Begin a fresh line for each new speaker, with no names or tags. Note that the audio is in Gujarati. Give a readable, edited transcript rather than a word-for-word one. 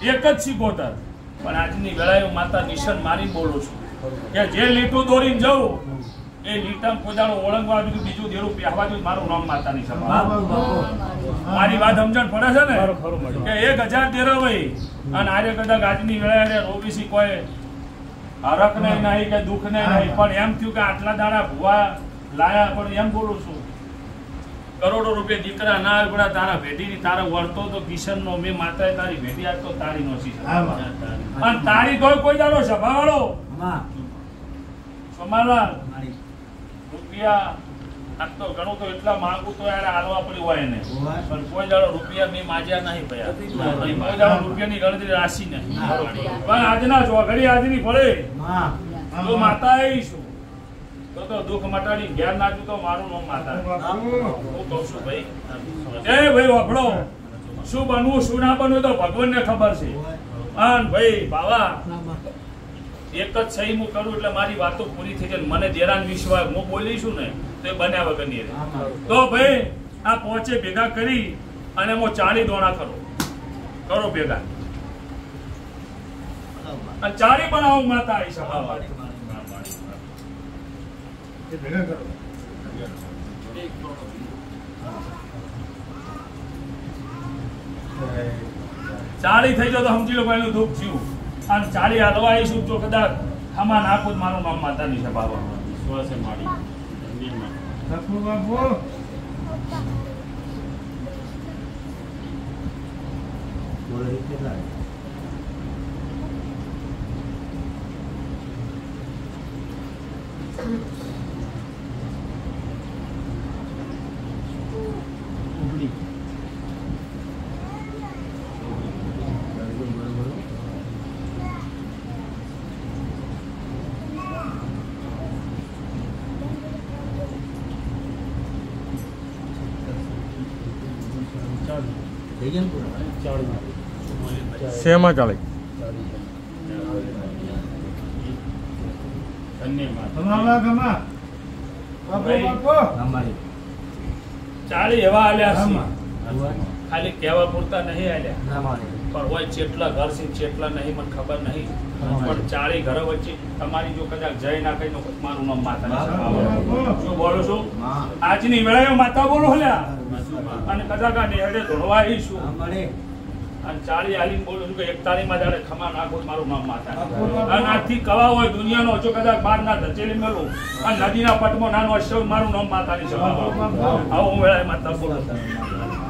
એક જ સિકોતર. પણ આજની વેળાએ હું માતા નિશાન મારી બોલું છું કે જે લીટું દોરીને જવું એ લીટા કોદાળો ઓળંગવા બીજું દેરું પહેવા દઉં મારું નામ માતાની સભા. મારી વાત સમજણ પડે છે ને કે 1000 દેરવાઈ અને આરે કદાચ આજની વેળાએ ઓબીસી કોઈ હરક નહીં કે દુઃખ નહીં, પણ એમ થયું કે આટલા દાડા ભુવા લાયા. પણ એમ બોલું છું કરોડો રૂપિયા દીકરા ના આવે પણ તારા ભેટી તારા વળતો તો કિશન નો મેં માતાએ તારી ભેટી આજ તો તારી નો છે અને તારી તો કોઈ દાડો સભા વાળો સમાલા રૂપિયા આજ તો ઘણું તો એટલા માંગુ તો યાર હાલવા પડ્યું હોય ને, પણ કોઈ દાડો રૂપિયા મેં માજ્યા નહીં ભયા, કોઈ દાડો રૂપિયાની ગણતરી રાશિ નહીં. પણ આજના જો ઘડી આજની પડે તો માતા આવીશું તો દુઃખ મટાડી ઘેર નાખ્યું તો મારું નામ માતા. હું કહું છું ભાઈ વફડો શું બનવું શું ના બનવું તો ભગવાનને ખબર છે. અને ભાઈ બાવા એક જ સહી હું કરું એટલે મારી વાતો પૂરી થઈ જાય. મને દેરાન વિશ્વાસ હું બોલીશું ને તો એ બન્યા વગર નહીં રહે. તો ભાઈ આ પહોંચે ભેગા કરી અને હું 40 દોણા કરો ભેગા અને 40 બનાવું માતા આવી સભા ભેગા કરો. 40 થઈ જાવ તો સમજી લો એનું દુઃખ થયું. અને 40 હાલવા આવીશું તો કદાચ આમાં નાખું મારું નામ માતાની સભા વિશ્વાસે માડી.
શેમાં ચાલે?
ચાલી એવા આલ્યા છે, ખાલી કહેવા પૂરતા નહીં આલ્યા. પણ હોય જેટલા ઘર છે જેટલા નહીં મને ખબર નહીં, પણ 40 ઘર વચ્ચે તમારી જો કદાચ જય ના કઈ મારું નામ માતા. શું બોલું છું આજની વેળાએ માતા બોલો હલ્યા અને કદાચ આ નેહડે ધોળવા આવીશું અને 40 હાલીને બોલું છું કે 41 માં જાણે ખમા નાખો મારું નામ માતા. અને આજથી કવા હોય દુનિયાનો જો કદાચ બાર ના ધચેલી મેલું અને નદીના પટમાં નાનો અશ્વ મારું નામ માતાની સભા. આવું હું વેળાએ માતા બોલું.